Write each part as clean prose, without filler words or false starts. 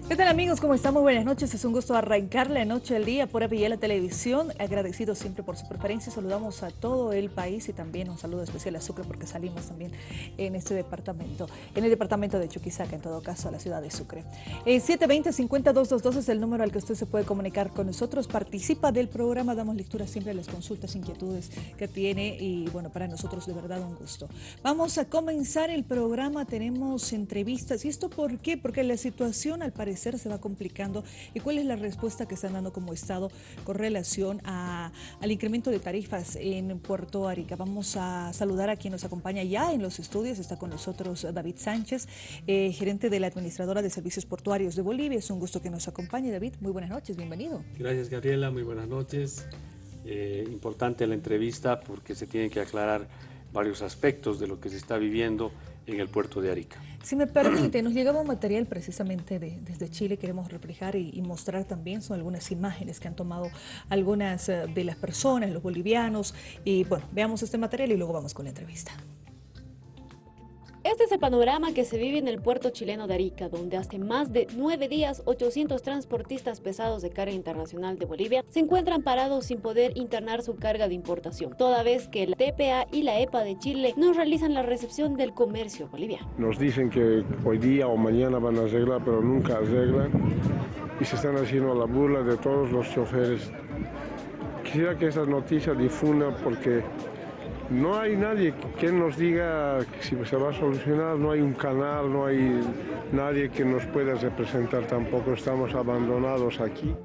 ¿Qué tal amigos? ¿Cómo están? Muy buenas noches. Es un gusto arrancar la noche al día por Aviala Televisión. Agradecidos siempre por su preferencia. Saludamos a todo el país y también un saludo especial a Sucre porque salimos también en este departamento, en el departamento de Chuquisaca, en todo caso a la ciudad de Sucre. 720-50-222 es el número al que usted se puede comunicar con nosotros. Participa del programa, damos lectura siempre a las consultas, inquietudes que tiene y bueno, para nosotros de verdad un gusto. Vamos a comenzar el programa, tenemos entrevistas. ¿Y esto por qué? Porque la situación al parecer se va complicando. ¿Y cuál es la respuesta que están dando como Estado con relación al incremento de tarifas en Puerto Arica? Vamos a saludar a quien nos acompaña ya en los estudios. Está con nosotros David Sánchez, gerente de la Administradora de Servicios Portuarios de Bolivia. Es un gusto que nos acompañe. David, muy buenas noches, bienvenido. Gracias, Gabriela, muy buenas noches. Importante la entrevista porque se tienen que aclarar varios aspectos de lo que se está viviendo en el puerto de Arica. Si me permite, nos llegaba un material precisamente desde Chile, queremos reflejar y mostrar también, son algunas imágenes que han tomado algunas de las personas, los bolivianos, y bueno, veamos este material y luego vamos con la entrevista. Este es el panorama que se vive en el puerto chileno de Arica, donde hace más de 9 días 800 transportistas pesados de carga internacional de Bolivia se encuentran parados sin poder internar su carga de importación, toda vez que la TPA y la EPA de Chile no realizan la recepción del comercio boliviano. Nos dicen que hoy día o mañana van a arreglar, pero nunca arreglan, y se están haciendo la burla de todos los choferes. Quisiera que esta noticia difunda porque no hay nadie que nos diga si se va a solucionar, no hay un canal, no hay nadie que nos pueda representar tampoco, estamos abandonados aquí.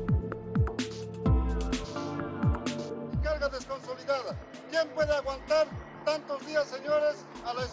Carga desconsolidada. ¿Quién puede aguantar tantos días, señores, a la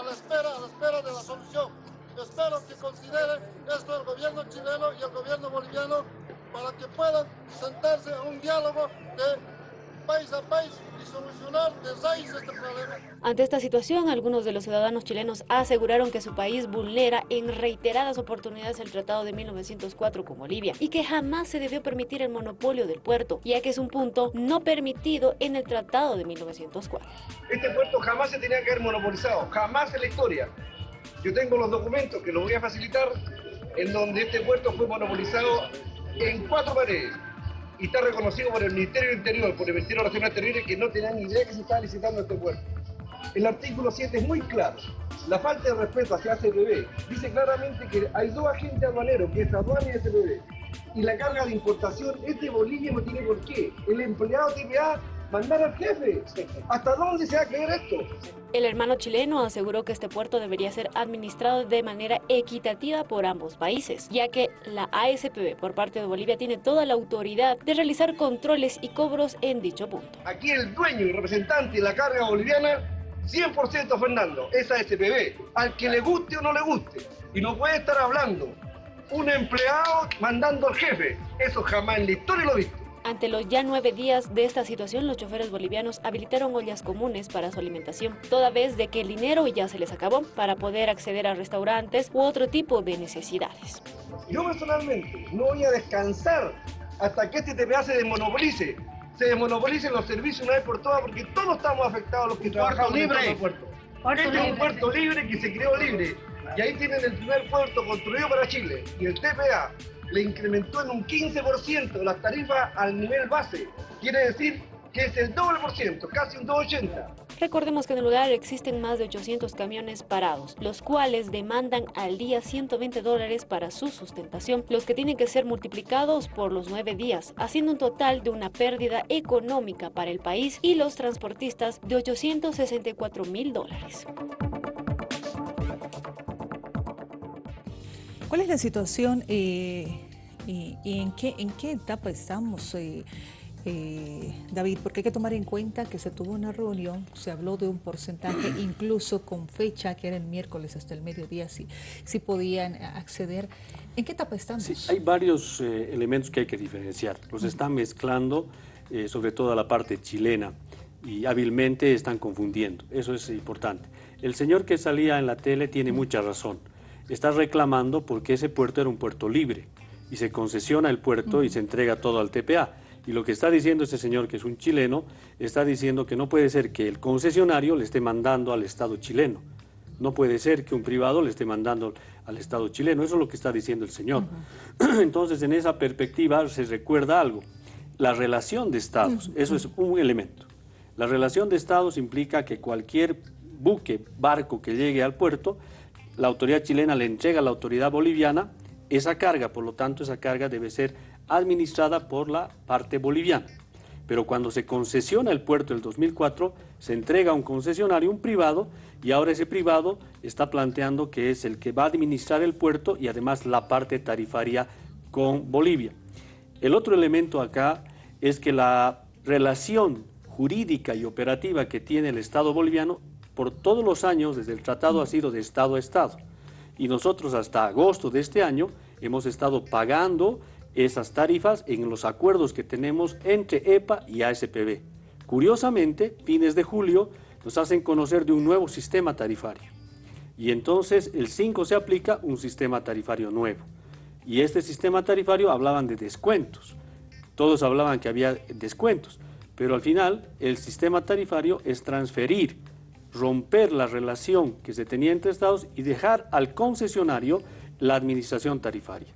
espera de la solución? Espero que considere esto el gobierno chileno y el gobierno boliviano para que puedan sentarse a un diálogo de país a país y solucionar de raíz este problema. Ante esta situación, algunos de los ciudadanos chilenos aseguraron que su país vulnera en reiteradas oportunidades el Tratado de 1904 con Bolivia y que jamás se debió permitir el monopolio del puerto, ya que es un punto no permitido en el Tratado de 1904. Este puerto jamás se tenía que haber monopolizado, jamás en la historia. Yo tengo los documentos que los voy a facilitar en donde este puerto fue monopolizado en 4 paredes. Y está reconocido por el Ministerio del Interior, por el Ministerio de Relaciones Exteriores, que no tenían ni idea que se estaba licitando este puerto. El artículo 7 es muy claro. La falta de respeto hacia ACPB dice claramente que hay 2 agentes aduaneros, que es aduana y ACPB. Y la carga de importación es de Bolivia, no tiene por qué. El empleado TPA mandar al jefe. ¿Hasta dónde se va a creer esto? El hermano chileno aseguró que este puerto debería ser administrado de manera equitativa por ambos países, ya que la ASPB por parte de Bolivia tiene toda la autoridad de realizar controles y cobros en dicho punto. Aquí el dueño y representante de la carga boliviana, 100% Fernando, es ASPB, al que le guste o no le guste. Y no puede estar hablando un empleado mandando al jefe. Eso jamás en la historia lo he visto. Ante los ya 9 días de esta situación, los choferes bolivianos habilitaron ollas comunes para su alimentación, toda vez de que el dinero ya se les acabó para poder acceder a restaurantes u otro tipo de necesidades. Yo personalmente no voy a descansar hasta que este TPA se desmonopolicen los servicios una vez por todas, porque todos estamos afectados los que trabajamos en el puerto. Este es un puerto libre que se creó libre, y ahí tienen el primer puerto construido para Chile, y el TPA le incrementó en un 15% las tarifas al nivel base. Quiere decir que es el doble por ciento, casi un 2,80. Recordemos que en el lugar existen más de 800 camiones parados, los cuales demandan al día $120 para su sustentación, los que tienen que ser multiplicados por los 9 días, haciendo un total de una pérdida económica para el país y los transportistas de $864.000. ¿Cuál es la situación y en qué etapa estamos, David? Porque hay que tomar en cuenta que se tuvo una reunión, se habló de un porcentaje, incluso con fecha, que era el miércoles hasta el mediodía, si podían acceder. ¿En qué etapa estamos? Sí, hay varios elementos que hay que diferenciar. Los están mezclando, sobre todo a la parte chilena, y hábilmente están confundiendo. Eso es importante. El señor que salía en la tele tiene mucha razón. Está reclamando porque ese puerto era un puerto libre y se concesiona el puerto y se entrega todo al TPA. Y lo que está diciendo ese señor, que es un chileno, está diciendo que no puede ser que el concesionario le esté mandando al Estado chileno. No puede ser que un privado le esté mandando al Estado chileno, eso es lo que está diciendo el señor. Entonces, en esa perspectiva se recuerda algo, la relación de estados, eso es un elemento. La relación de estados implica que cualquier buque, barco que llegue al puerto, la autoridad chilena le entrega a la autoridad boliviana esa carga, por lo tanto esa carga debe ser administrada por la parte boliviana. Pero cuando se concesiona el puerto en el 2004, se entrega a un concesionario, un privado, y ahora ese privado está planteando que es el que va a administrar el puerto y además la parte tarifaria con Bolivia. El otro elemento acá es que la relación jurídica y operativa que tiene el Estado boliviano por todos los años desde el tratado ha sido de Estado a Estado. Y nosotros hasta agosto de este año hemos estado pagando esas tarifas en los acuerdos que tenemos entre EPA y ASPB. Curiosamente, fines de julio nos hacen conocer de un nuevo sistema tarifario. Y entonces el 5 se aplica un sistema tarifario nuevo. Y este sistema tarifario hablaban de descuentos. Todos hablaban que había descuentos. Pero al final el sistema tarifario es transferir, romper la relación que se tenía entre estados y dejar al concesionario la administración tarifaria.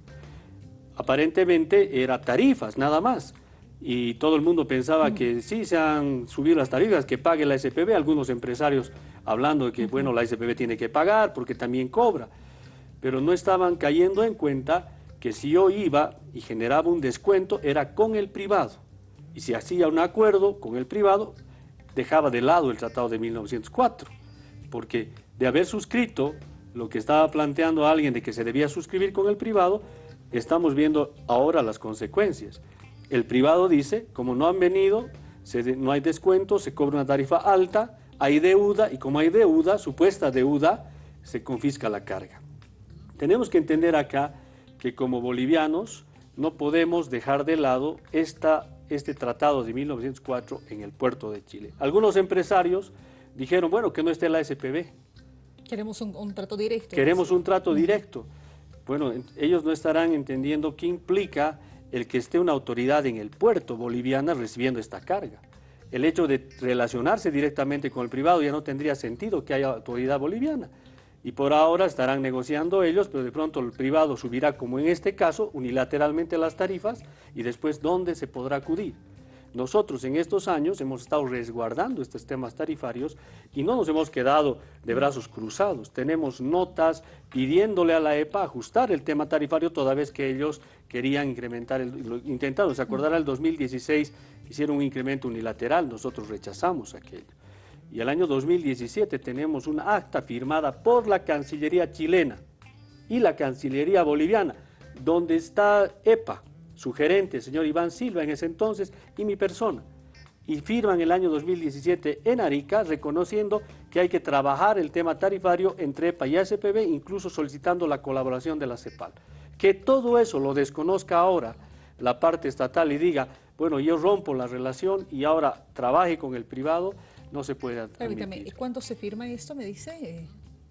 Aparentemente era tarifas, nada más. Y todo el mundo pensaba que sí se han subido las tarifas, que pague la SPB. Algunos empresarios hablando de que, bueno, la SPB tiene que pagar porque también cobra. Pero no estaban cayendo en cuenta que si yo iba y generaba un descuento, era con el privado. Y si hacía un acuerdo con el privado, dejaba de lado el Tratado de 1904. Porque de haber suscrito lo que estaba planteando alguien de que se debía suscribir con el privado, estamos viendo ahora las consecuencias. El privado dice, como no han venido, no hay descuento, se cobra una tarifa alta, hay deuda, y como hay deuda, supuesta deuda, se confisca la carga. Tenemos que entender acá que como bolivianos no podemos dejar de lado este tratado de 1904 en el puerto de Chile. Algunos empresarios dijeron, bueno, que no esté la SPB. Queremos un trato directo. Queremos un trato directo. Bueno, ellos no estarán entendiendo qué implica el que esté una autoridad en el puerto boliviana recibiendo esta carga. El hecho de relacionarse directamente con el privado ya no tendría sentido que haya autoridad boliviana. Y por ahora estarán negociando ellos, pero de pronto el privado subirá, como en este caso, unilateralmente las tarifas y después ¿dónde se podrá acudir? Nosotros en estos años hemos estado resguardando estos temas tarifarios y no nos hemos quedado de brazos cruzados. Tenemos notas pidiéndole a la EPA ajustar el tema tarifario toda vez que ellos querían incrementar, intentaron, se acordará el 2016, hicieron un incremento unilateral, nosotros rechazamos aquello. Y el año 2017 tenemos una acta firmada por la Cancillería chilena y la Cancillería boliviana, donde está EPA, su gerente, el señor Iván Silva en ese entonces, y mi persona. Y firman el año 2017 en Arica, reconociendo que hay que trabajar el tema tarifario entre EPA y ASPB, incluso solicitando la colaboración de la CEPAL. Que todo eso lo desconozca ahora la parte estatal y diga, bueno, yo rompo la relación y ahora trabaje con el privado, no se puede admitir. Permítame, ¿cuándo se firma esto, me dice?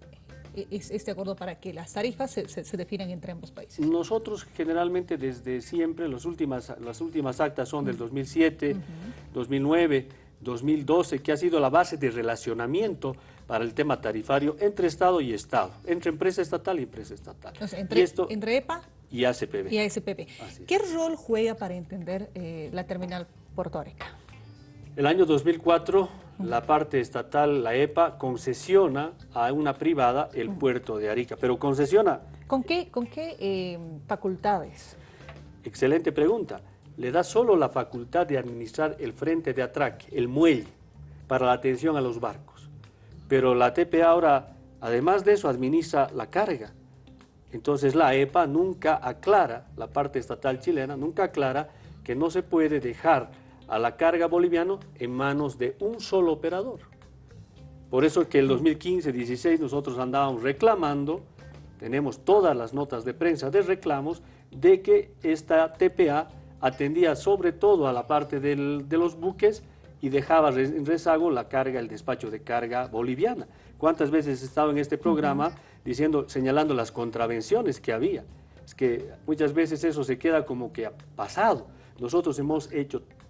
Este acuerdo para que las tarifas se definan entre ambos países. Nosotros generalmente desde siempre, las últimas actas son del 2007, 2009, 2012, que ha sido la base de relacionamiento para el tema tarifario entre Estado y Estado, entre empresa estatal y empresa estatal. Entonces, entre EPA y ASPB. Y ASPB. ¿Qué rol juega para entender la terminal Puerto Arica? El año 2004, la parte estatal, la EPA, concesiona a una privada el puerto de Arica, pero concesiona... ¿Con qué facultades? Excelente pregunta. Le da solo la facultad de administrar el frente de atraque, el muelle, para la atención a los barcos. Pero la TPA ahora, además de eso, administra la carga. Entonces la EPA nunca aclara, la parte estatal chilena nunca aclara que no se puede dejar a la carga boliviana en manos de un solo operador. Por eso que el 2015-16 nosotros andábamos reclamando, tenemos todas las notas de prensa de reclamos, de que esta TPA atendía sobre todo a la parte de los buques y dejaba en rezago la carga, el despacho de carga boliviana. ¿Cuántas veces he estado en este programa señalando las contravenciones que había? Es que muchas veces eso se queda como que ha pasado. Nosotros hemos hecho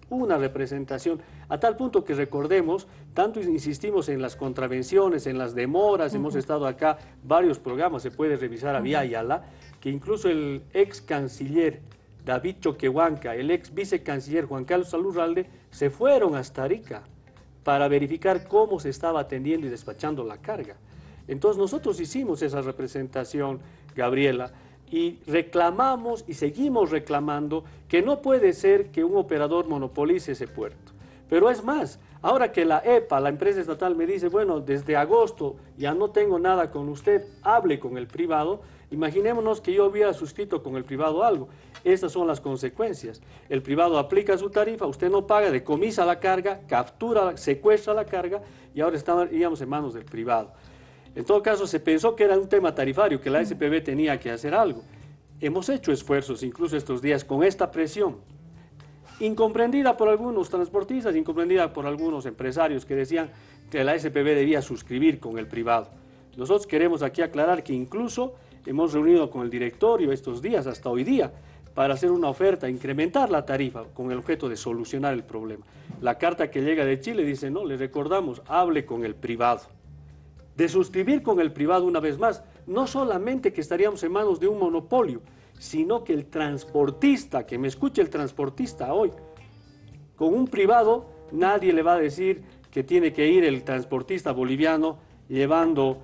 una representación, a tal punto que recordemos, tanto insistimos en las contravenciones, en las demoras, hemos estado acá, varios programas, se puede revisar a vía Ayala, que incluso el ex canciller David Choquehuanca, el ex vicecanciller Juan Carlos Alurralde, se fueron hasta Arica para verificar cómo se estaba atendiendo y despachando la carga. Entonces nosotros hicimos esa representación, Gabriela, y reclamamos y seguimos reclamando que no puede ser que un operador monopolice ese puerto. Pero es más, ahora que la EPA, la empresa estatal, me dice, bueno, desde agosto ya no tengo nada con usted, hable con el privado, imaginémonos que yo hubiera suscrito con el privado algo. Estas son las consecuencias. El privado aplica su tarifa, usted no paga, decomisa la carga, captura, secuestra la carga y ahora estaríamos en manos del privado. En todo caso, se pensó que era un tema tarifario, que la SPB tenía que hacer algo. Hemos hecho esfuerzos, incluso estos días, con esta presión, incomprendida por algunos transportistas, incomprendida por algunos empresarios que decían que la SPB debía suscribir con el privado. Nosotros queremos aquí aclarar que incluso hemos reunido con el directorio estos días, hasta hoy día, para hacer una oferta, incrementar la tarifa con el objeto de solucionar el problema. La carta que llega de Chile dice, no, le recordamos, hable con el privado. De suscribir con el privado una vez más, no solamente que estaríamos en manos de un monopolio, sino que el transportista, que me escuche el transportista hoy, con un privado nadie le va a decir que tiene que ir el transportista boliviano llevando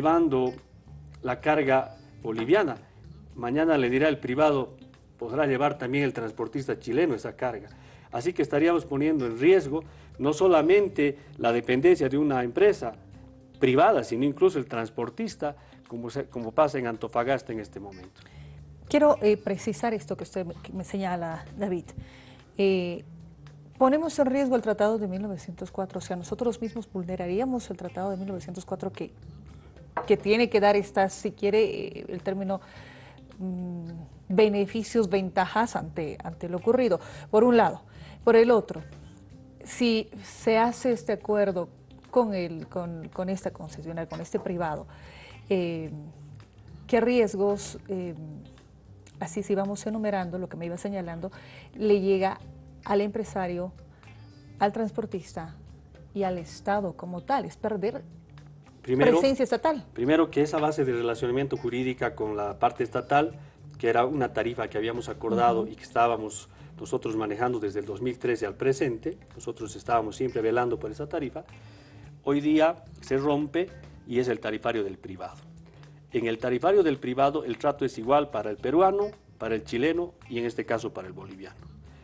la carga boliviana. Mañana le dirá el privado, podrá llevar también el transportista chileno esa carga. Así que estaríamos poniendo en riesgo no solamente la dependencia de una empresa privada, sino incluso el transportista, como pasa en Antofagasta en este momento. Quiero precisar esto que usted me señala, David. Ponemos en riesgo el Tratado de 1904, o sea, nosotros mismos vulneraríamos el Tratado de 1904 que tiene que dar estas, si quiere, el término beneficios, ventajas ante lo ocurrido, por un lado. Por el otro, si se hace este acuerdo con esta concesionaria, con este privado, ¿qué riesgos, así si vamos enumerando lo que me iba señalando, le llega al empresario, al transportista y al Estado como tal? Es perder presencia estatal. Primero, que esa base de relacionamiento jurídica con la parte estatal, que era una tarifa que habíamos acordado y que estábamos nosotros manejando desde el 2013 al presente, nosotros estábamos siempre velando por esa tarifa, hoy día se rompe y es el tarifario del privado. En el tarifario del privado el trato es igual para el peruano, para el chileno y en este caso para el boliviano.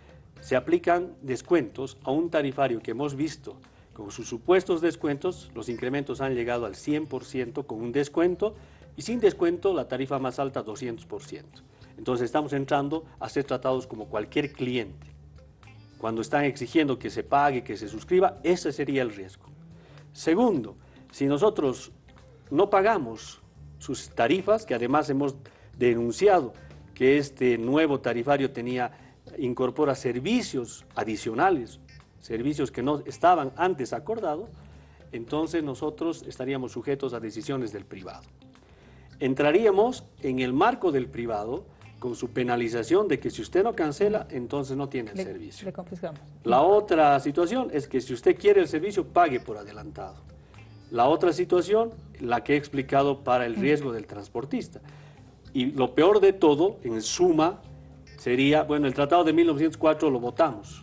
Se aplican descuentos a un tarifario que hemos visto con sus supuestos descuentos, los incrementos han llegado al 100% con un descuento y sin descuento la tarifa más alta 200%. Entonces estamos entrando a ser tratados como cualquier cliente. Cuando están exigiendo que se pague, que se suscriba, ese sería el riesgo. Segundo, si nosotros no pagamos sus tarifas, que además hemos denunciado que este nuevo tarifario incorpora servicios adicionales, servicios que no estaban antes acordados, entonces nosotros estaríamos sujetos a decisiones del privado. Entraríamos en el marco del privado con su penalización de que si usted no cancela, entonces no tiene el servicio. Le confiscamos. La otra situación es que si usted quiere el servicio, pague por adelantado. La otra situación, la que he explicado para el riesgo del transportista. Y lo peor de todo, en suma, sería, bueno, el Tratado de 1904 lo votamos.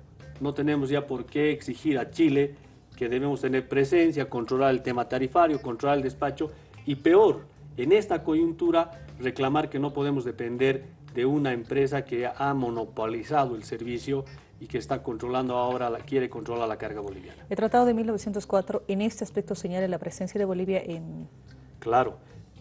No tenemos ya por qué exigir a Chile que debemos tener presencia, controlar el tema tarifario, controlar el despacho y peor, en esta coyuntura, reclamar que no podemos depender de una empresa que ha monopolizado el servicio y que está controlando ahora, quiere controlar la carga boliviana. El Tratado de 1904 en este aspecto señala la presencia de Bolivia en... Claro,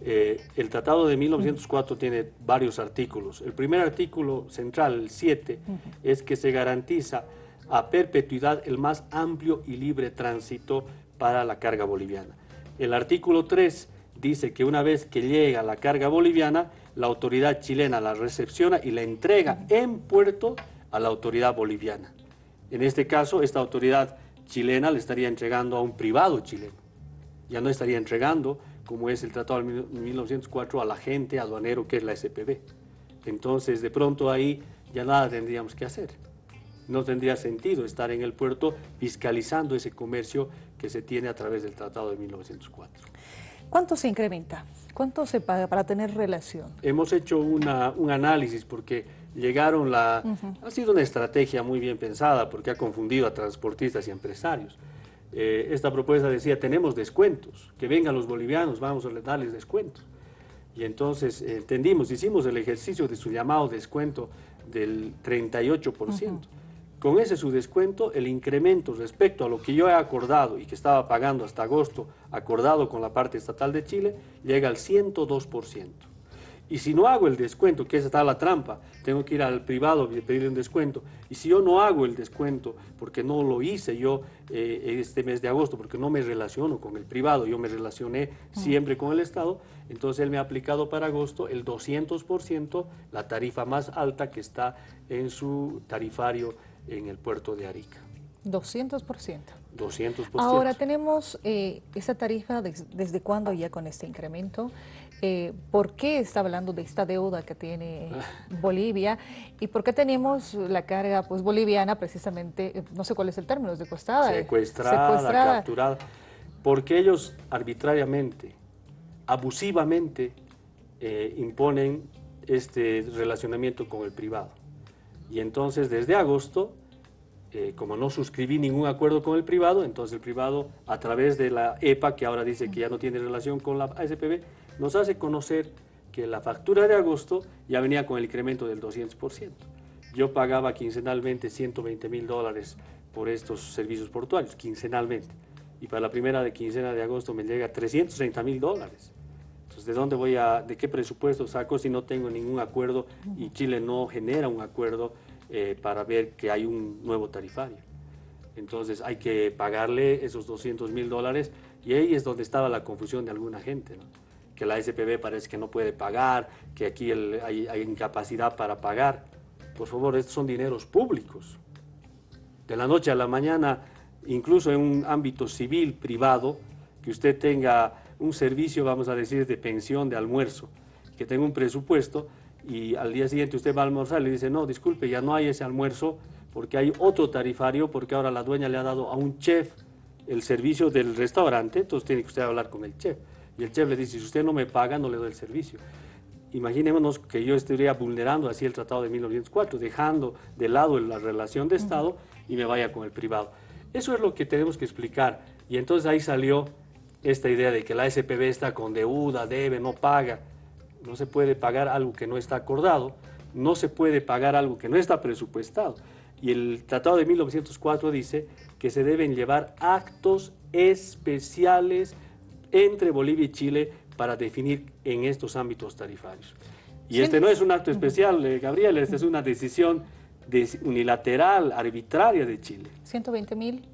el Tratado de 1904 tiene varios artículos. El primer artículo central, el 7, es que se garantiza a perpetuidad el más amplio y libre tránsito para la carga boliviana. El artículo 3 dice que una vez que llega la carga boliviana, la autoridad chilena la recepciona y la entrega en puerto a la autoridad boliviana. En este caso, esta autoridad chilena le estaría entregando a un privado chileno. Ya no estaría entregando, como es el Tratado de 1904, al agente aduanero que es la SPB. Entonces, de pronto ahí ya nada tendríamos que hacer. no tendría sentido estar en el puerto fiscalizando ese comercio que se tiene a través del Tratado de 1904. ¿Cuánto se incrementa? ¿Cuánto se paga para tener relación? Hemos hecho un análisis porque llegaron ha sido una estrategia muy bien pensada porque ha confundido a transportistas y empresarios. Esta propuesta decía, tenemos descuentos, que vengan los bolivianos, vamos a darles descuentos. Y entonces entendimos, hicimos el ejercicio de su llamado descuento del 38%. Con ese su descuento, el incremento respecto a lo que yo he acordado y que estaba pagando hasta agosto, acordado con la parte estatal de Chile, llega al 102%. Y si no hago el descuento, que esa está la trampa, tengo que ir al privado y pedirle un descuento. Y si yo no hago el descuento, porque no lo hice yo este mes de agosto, porque no me relaciono con el privado, yo me relacioné siempre con el Estado, entonces él me ha aplicado para agosto el 200%, la tarifa más alta que está en su tarifario en el puerto de Arica. 200%. 200%. Ahora tenemos esa tarifa, ¿desde cuándo ya con este incremento? ¿Por qué está hablando de esta deuda que tiene Bolivia? ¿Y por qué tenemos la carga pues, boliviana precisamente, no sé cuál es el término, secuestrada? Secuestrada, capturada. Porque ellos arbitrariamente, abusivamente, imponen este relacionamiento con el privado. Y entonces desde agosto, como no suscribí ningún acuerdo con el privado, entonces el privado a través de la EPA, que ahora dice que ya no tiene relación con la ASPB, nos hace conocer que la factura de agosto ya venía con el incremento del 200%. Yo pagaba quincenalmente $120.000 por estos servicios portuarios, quincenalmente. Y para la primera quincena de agosto me llega $330.000. Entonces, ¿de qué presupuesto saco si no tengo ningún acuerdo y Chile no genera un acuerdo para ver que hay un nuevo tarifario? Entonces hay que pagarle esos $200.000 y ahí es donde estaba la confusión de alguna gente, ¿no? Que la SPB parece que no puede pagar, que aquí hay incapacidad para pagar. Por favor, estos son dineros públicos. De la noche a la mañana, incluso en un ámbito civil, privado, que usted tenga un servicio, vamos a decir, de pensión, de almuerzo, que tenga un presupuesto y al día siguiente usted va a almorzar y le dice, no, disculpe, ya no hay ese almuerzo porque hay otro tarifario, porque ahora la dueña le ha dado a un chef el servicio del restaurante, entonces tiene que usted hablar con el chef. Y el chef le dice, si usted no me paga, no le doy el servicio. Imaginémonos que yo estaría vulnerando así el Tratado de 1904, dejando de lado la relación de Estado y me vaya con el privado. Eso es lo que tenemos que explicar. Y entonces ahí salió esta idea de que la SPB está con deuda, debe, no paga. No se puede pagar algo que no está acordado, no se puede pagar algo que no está presupuestado. Y el Tratado de 1904 dice que se deben llevar actos especiales entre Bolivia y Chile para definir en estos ámbitos tarifarios. Y este no es un acto especial, Gabriel, esta es una decisión unilateral, arbitraria de Chile. 120.000.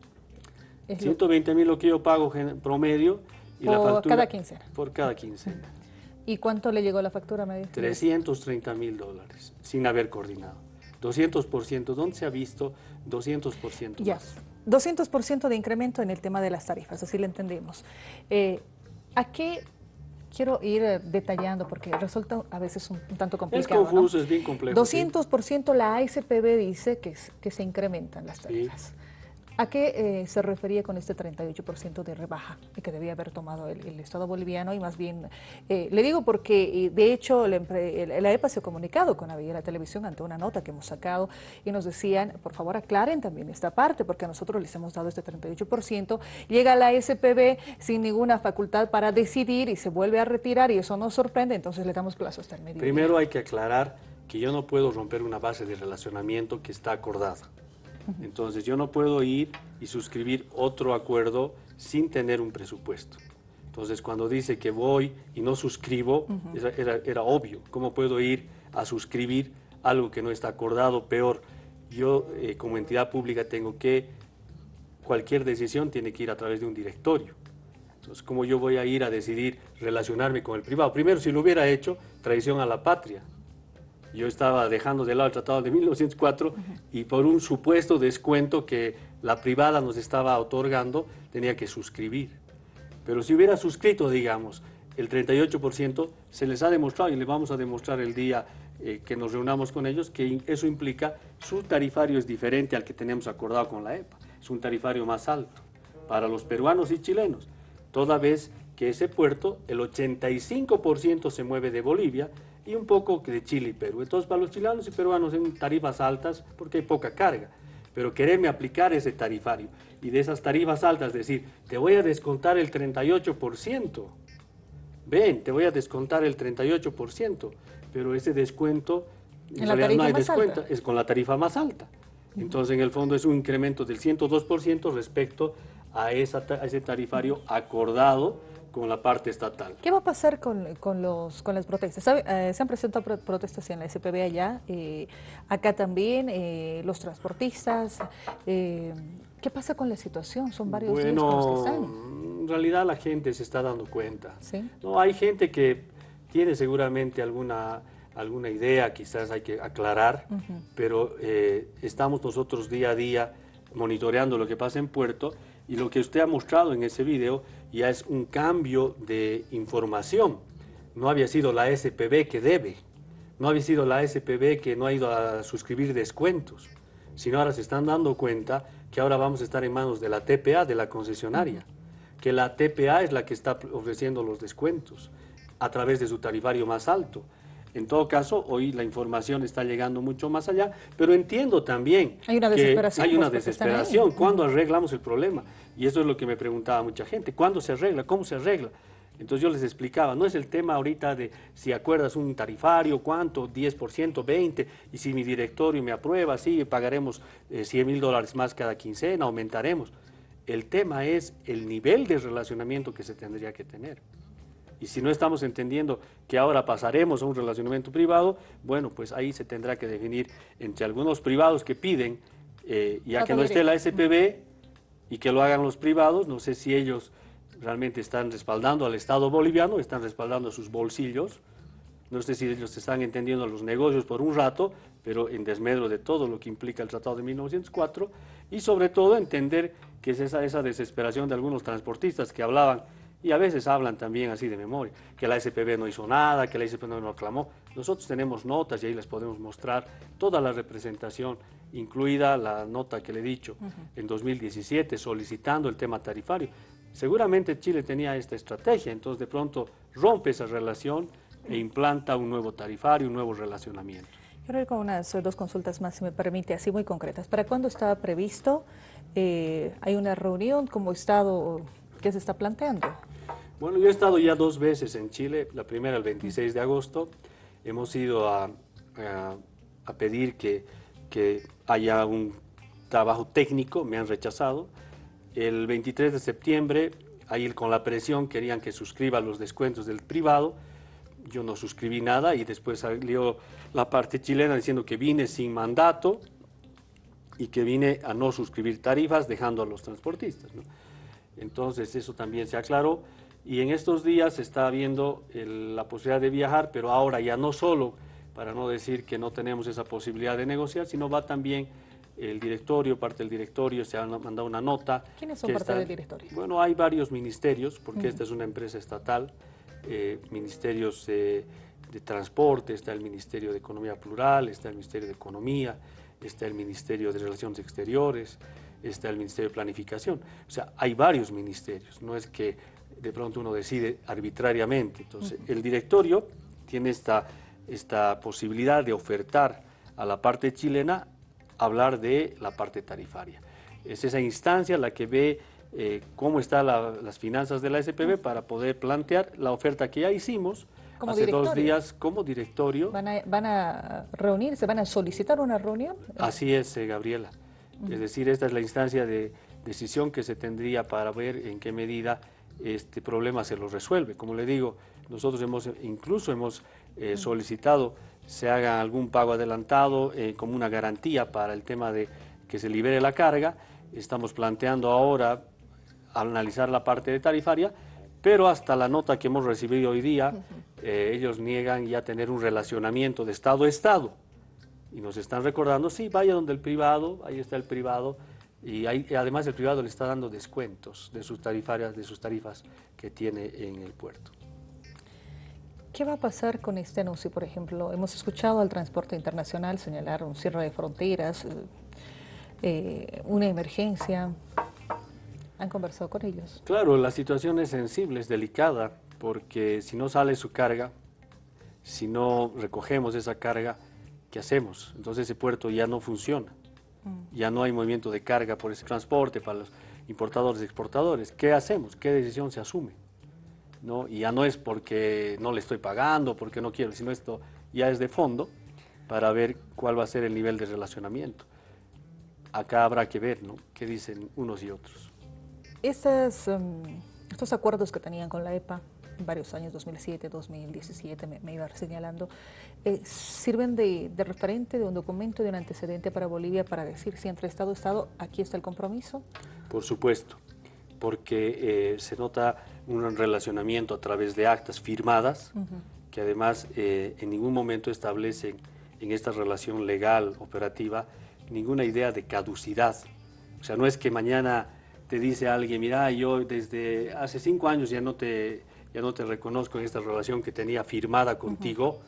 120.000 lo que yo pago promedio. Y por la factura, cada quincena. Por cada quincena. ¿Y cuánto le llegó la factura? Me dijo? $330.000, sin haber coordinado. 200%, ¿dónde se ha visto 200% ya, más? 200% de incremento en el tema de las tarifas, así lo entendemos. ¿A qué quiero ir detallando? Porque resulta a veces un tanto complicado. Es confuso, ¿no? Es bien complejo. 200% la ASPB dice que se incrementan las tarifas. Sí. ¿A qué se refería con este 38% de rebaja que debía haber tomado el Estado boliviano? Y más bien, le digo porque de hecho la EPA se ha comunicado con la televisión ante una nota que hemos sacado y nos decían, por favor aclaren también esta parte porque nosotros les hemos dado este 38%, llega la SPB sin ninguna facultad para decidir y se vuelve a retirar y eso nos sorprende, entonces le damos plazo hasta el mediodía. Primero hay que aclarar que yo no puedo romper una base de relacionamiento que está acordada. Entonces yo no puedo ir y suscribir otro acuerdo sin tener un presupuesto. Entonces cuando dice que voy y no suscribo, era obvio. ¿Cómo puedo ir a suscribir algo que no está acordado? Peor, yo como entidad pública cualquier decisión tiene que ir a través de un directorio. Entonces, ¿cómo yo voy a ir a decidir relacionarme con el privado? Primero, si lo hubiera hecho, traición a la patria. Yo estaba dejando de lado el Tratado de 1904 y por un supuesto descuento que la privada nos estaba otorgando, tenía que suscribir. Pero si hubiera suscrito, digamos, el 38%, se les ha demostrado y le vamos a demostrar el día que nos reunamos con ellos, que eso implica su tarifario es diferente al que tenemos acordado con la EPA. Es un tarifario más alto para los peruanos y chilenos, toda vez que ese puerto, el 85% se mueve de Bolivia y un poco de Chile y Perú. Entonces, para los chilenos y peruanos son tarifas altas porque hay poca carga. Pero quererme aplicar ese tarifario y de esas tarifas altas decir, te voy a descontar el 38%. Ven, te voy a descontar el 38%, pero ese descuento, en realidad no hay descuento, es con la tarifa más alta. Entonces, en el fondo es un incremento del 102% respecto a ese tarifario acordado con la parte estatal. ¿Qué va a pasar con las protestas? Se han presentado protestas en la SPB allá, acá también, los transportistas. ¿Qué pasa con la situación? Son varios días con los que están. En realidad la gente se está dando cuenta. ¿Sí? No, hay gente que tiene seguramente alguna idea, quizás hay que aclarar, pero estamos nosotros día a día monitoreando lo que pasa en Puerto, y lo que usted ha mostrado en ese video ya es un cambio de información. No había sido la SPB que debe, no había sido la SPB que no ha ido a suscribir descuentos, sino ahora se están dando cuenta que ahora vamos a estar en manos de la TPA, de la concesionaria, que la TPA es la que está ofreciendo los descuentos a través de su tarifario más alto. En todo caso, hoy la información está llegando mucho más allá, pero entiendo también hay una desesperación. Hay una desesperación. ¿Cuándo arreglamos el problema? Y eso es lo que me preguntaba mucha gente. ¿Cuándo se arregla? ¿Cómo se arregla? Entonces yo les explicaba, no es el tema ahorita de si acuerdas un tarifario, cuánto, 10%, 20%, y si mi directorio me aprueba, sí, pagaremos $100.000 más cada quincena, aumentaremos. El tema es el nivel de relacionamiento que se tendría que tener. Y si no estamos entendiendo que ahora pasaremos a un relacionamiento privado, bueno, pues ahí se tendrá que definir entre algunos privados que piden, ya que no esté la SPB y que lo hagan los privados, no sé si ellos realmente están respaldando al Estado boliviano, están respaldando sus bolsillos, no sé si ellos están entendiendo los negocios por un rato, pero en desmedro de todo lo que implica el Tratado de 1904, y sobre todo entender que es esa desesperación de algunos transportistas que hablaban, y a veces hablan también así de memoria, que la SPB no hizo nada, que la SPB no reclamó. Nosotros tenemos notas y ahí les podemos mostrar toda la representación, incluida la nota que le he dicho en 2017, solicitando el tema tarifario. Seguramente Chile tenía esta estrategia, entonces de pronto rompe esa relación e implanta un nuevo tarifario, un nuevo relacionamiento. Quiero ir con unas dos consultas más, si me permite, así muy concretas. ¿Para cuándo está previsto? ¿Hay una reunión como Estado que se está planteando? Bueno, yo he estado ya 2 veces en Chile, la primera el 26 de agosto, hemos ido a pedir que haya un trabajo técnico, me han rechazado. El 23 de septiembre, ahí con la presión querían que suscriba los descuentos del privado, yo no suscribí nada y después salió la parte chilena diciendo que vine sin mandato y que vine a no suscribir tarifas dejando a los transportistas, ¿no? Entonces eso también se aclaró y en estos días se está viendo la posibilidad de viajar, pero ahora ya no solo, para no decir que no tenemos esa posibilidad de negociar, sino va también el directorio, parte del directorio, se ha mandado una nota. ¿Quiénes son parte del directorio? Bueno, hay varios ministerios, porque esta es una empresa estatal, ministerios de transporte, está el Ministerio de Economía Plural, está el Ministerio de Economía, está el Ministerio de Relaciones Exteriores, está el Ministerio de Planificación. O sea, hay varios ministerios, no es que de pronto uno decide arbitrariamente. Entonces, el directorio tiene esta posibilidad de ofertar a la parte chilena hablar de la parte tarifaria. Es esa instancia la que ve cómo están las finanzas de la SPB para poder plantear la oferta que ya hicimos hace 2 días como directorio. ¿Van a reunirse, van a solicitar una reunión? Así es, Gabriela. Es decir, esta es la instancia de decisión que se tendría para ver en qué medida este problema se lo resuelve. Como le digo, nosotros incluso hemos solicitado se haga algún pago adelantado como una garantía para el tema de que se libere la carga. Estamos planteando ahora analizar la parte de tarifaria, pero hasta la nota que hemos recibido hoy día, ellos niegan ya tener un relacionamiento de Estado a Estado. Y nos están recordando, sí, vaya donde el privado, ahí está el privado, y además el privado le está dando descuentos de sus tarifas que tiene en el puerto. ¿Qué va a pasar con este anuncio, por ejemplo? Hemos escuchado al transporte internacional señalar un cierre de fronteras, una emergencia. ¿Han conversado con ellos? Claro, la situación es sensible, es delicada, porque si no sale su carga, si no recogemos esa carga, ¿qué hacemos? Entonces ese puerto ya no funciona, ya no hay movimiento de carga por ese transporte para los importadores y exportadores. ¿Qué hacemos? ¿Qué decisión se asume? ¿No? Y ya no es porque no le estoy pagando, porque no quiero, sino esto ya es de fondo para ver cuál va a ser el nivel de relacionamiento. Acá habrá que ver, ¿no?, qué dicen unos y otros. Estos acuerdos que tenían con la EPA en varios años, 2007, 2017, me iba señalando, ¿sirven de referente, de un documento, de un antecedente para Bolivia para decir si entre Estado y Estado aquí está el compromiso? Por supuesto, porque se nota un relacionamiento a través de actas firmadas, que además en ningún momento establecen en esta relación legal, operativa, ninguna idea de caducidad. O sea, no es que mañana te dice alguien, mira, yo desde hace 5 años ya no te reconozco en esta relación que tenía firmada contigo,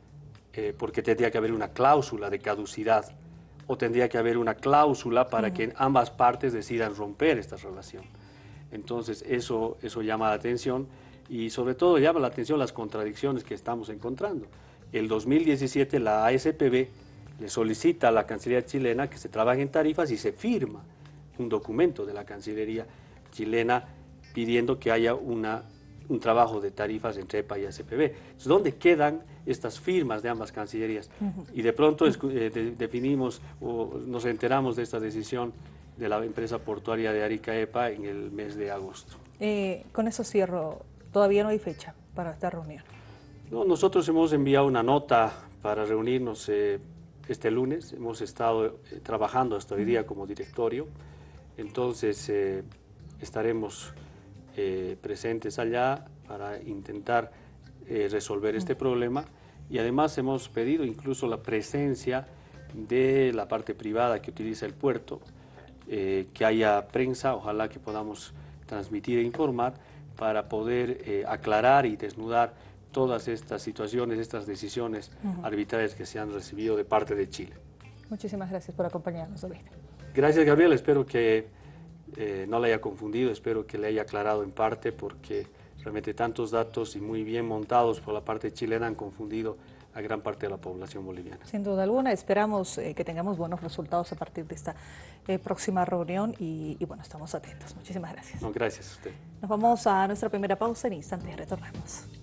porque tendría que haber una cláusula de caducidad, o tendría que haber una cláusula para que ambas partes decidan romper esta relación. Entonces, eso llama la atención, y sobre todo llama la atención las contradicciones que estamos encontrando. El 2017 la ASPB le solicita a la Cancillería chilena que se trabaje en tarifas y se firma un documento de la Cancillería chilena pidiendo que haya un trabajo de tarifas entre EPA y ASPB. Entonces, ¿dónde quedan estas firmas de ambas cancillerías? Y de pronto definimos o nos enteramos de esta decisión de la empresa portuaria de Arica EPA en el mes de agosto. Con eso cierro, todavía no hay fecha para esta reunión. No, nosotros hemos enviado una nota para reunirnos este lunes, hemos estado trabajando hasta hoy día como directorio, entonces estaremos presentes allá para intentar resolver este problema, y además hemos pedido incluso la presencia de la parte privada que utiliza el puerto, que haya prensa, ojalá que podamos transmitir e informar para poder aclarar y desnudar todas estas situaciones, estas decisiones arbitrarias que se han recibido de parte de Chile. Muchísimas gracias por acompañarnos, David. Gracias, Gabriel. Espero que no le haya confundido, espero que le haya aclarado en parte, porque realmente tantos datos y muy bien montados por la parte chilena han confundido a gran parte de la población boliviana. Sin duda alguna, esperamos que tengamos buenos resultados a partir de esta próxima reunión y bueno, estamos atentos. Muchísimas gracias. No, gracias a usted. Nos vamos a nuestra primera pausa, en instantes retornamos.